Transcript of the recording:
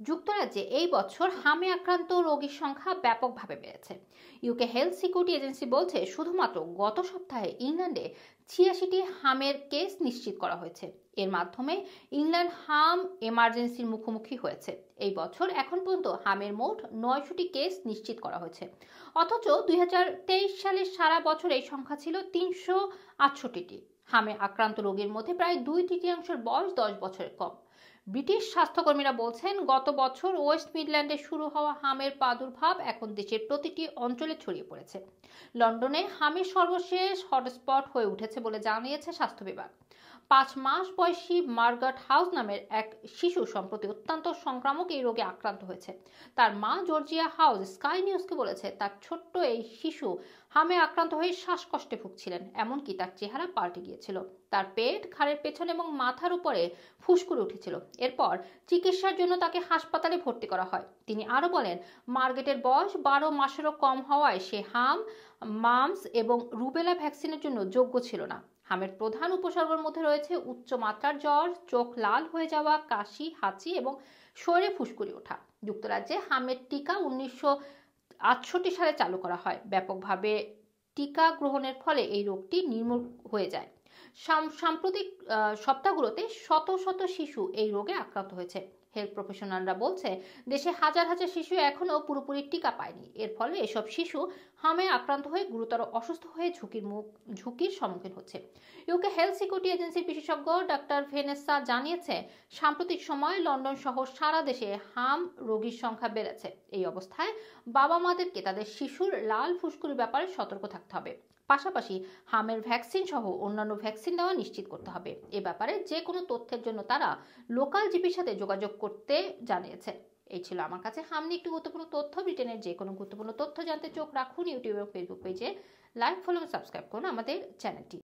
যুক্তরাজ্যে এই বছর হামে আক্রান্ত রোগীর সংখ্যা ব্যাপকভাবে বেড়েছে। ইউকে হেলথ সিকিউরিটি এজেন্সি বলছে শুধুমাত্র গত সপ্তাহে ইংল্যান্ডে ৮৬টি হামের কেস নিশ্চিত করা হয়েছে। এর মাধ্যমে ইংল্যান্ড হাম এমার্জেন্সির মুখোমুখি হয়েছে। এই বছর এখন পর্যন্ত হামের মোট ৯০০টি কেস নিশ্চিত করা হয়েছে। অথচ ২০২৩ সালের সারা বছর এই সংখ্যা ছিল ৩৬৮টি। হামে আক্রান্ত রোগীর মধ্যে প্রায় ২/৩ বয়স ১০ বছরের কম। ব্রিটিশ স্বাস্থ্যকর্মীরা বলছেন গত বছর ওয়েস্ট মিডল্যান্ডে শুরু হওয়া হামের প্রাদুর্ভাব এখন দেশের প্রতিটি অঞ্চলে ছড়িয়ে পড়েছে। লন্ডনে হামের সর্বশেষ হটস্পট হয়ে উঠেছে বলে জানিয়েছে স্বাস্থ্য বিভাগ। ৫ মাস বয়সী মার্গারেট হাউস নামের এক শিশু সম্প্রতি অত্যন্ত সংক্রামক এই রোগে আক্রান্ত হয়েছে। তার মা জর্জিয়া হাউস স্কাই নিউজকে বলেছে তার ছোট্ট এই শিশু হামে আক্রান্ত হয়ে শ্বাসকষ্টে ভুগছিলেন, এমনকি তার চেহারা পাল্টে গিয়েছিল। তার পেট, ঘাড়ের পেছনে এবং মাথার উপরে ফুসকুড়ি উঠেছিল। এরপর চিকিৎসার জন্য তাকে হাসপাতালে ভর্তি করা হয়। তিনি আরো বলেন, মার্গেটের বয়স ১২ মাসেরও কম হওয়ায় সে হাম, মামস এবং রুবেলা ভ্যাকসিনের জন্য যোগ্য ছিল না। হামের প্রধান উপসর্গের মধ্যে রয়েছে উচ্চ মাত্রার জ্বর, চোখ লাল হয়ে যাওয়া, কাশি, হাঁচি এবং শরীরে ফুসকুড়ি ওঠা। যুক্তরাজ্যে হামের টিকা ১৯৬৮ সালে চালু করা হয়। ব্যাপকভাবে টিকা গ্রহণের ফলে এই রোগটি নির্মূল হয়ে যায়। সাম্প্রতিক সপ্তাহগুলোতে শত শত শিশু এই রোগে আক্রান্ত হয়েছে। হেলথ প্রফেশনালরা বলছে দেশে হাজার হাজার শিশু এখনও পুরোপুরি টিকা পায়নি। এর ফলে এসব শিশু হামে আক্রান্ত হয়ে গুরুতর অসুস্থ হয়ে ঝুঁকির সম্মুখীন হচ্ছে। ইউকে হেলথ সিকিউরিটি এজেন্সির বিশেষজ্ঞ ডক্টর ভেনেসা জানিয়েছে সাম্প্রতিক সময়ে লন্ডন সহ সারা দেশে হাম রোগীর সংখ্যা বেড়েছে। এই অবস্থায় বাবা মাদেরকে তাদের শিশুর লাল ফুসকুড়ির ব্যাপারে সতর্ক থাকতে হবে। পাশাপাশি হামের ভ্যাকসিন সহ অন্যান্য ভ্যাকসিন দেওয়া নিশ্চিত করতে হবে। এ ব্যাপারে যে কোনো তথ্যের জন্য তারা লোকাল জিপির সাথে যোগাযোগ করতে জানিয়েছে। এই ছিল আমার কাছে হাম নিয়ে একটি গুরুত্বপূর্ণ তথ্য। ব্রিটেনের যে কোনো গুরুত্বপূর্ণ তথ্য জানতে চোখ রাখুন ইউটিউব এবং ফেসবুক পেজে। লাইক, ফলো এবং সাবস্ক্রাইব করুন আমাদের চ্যানেলটি।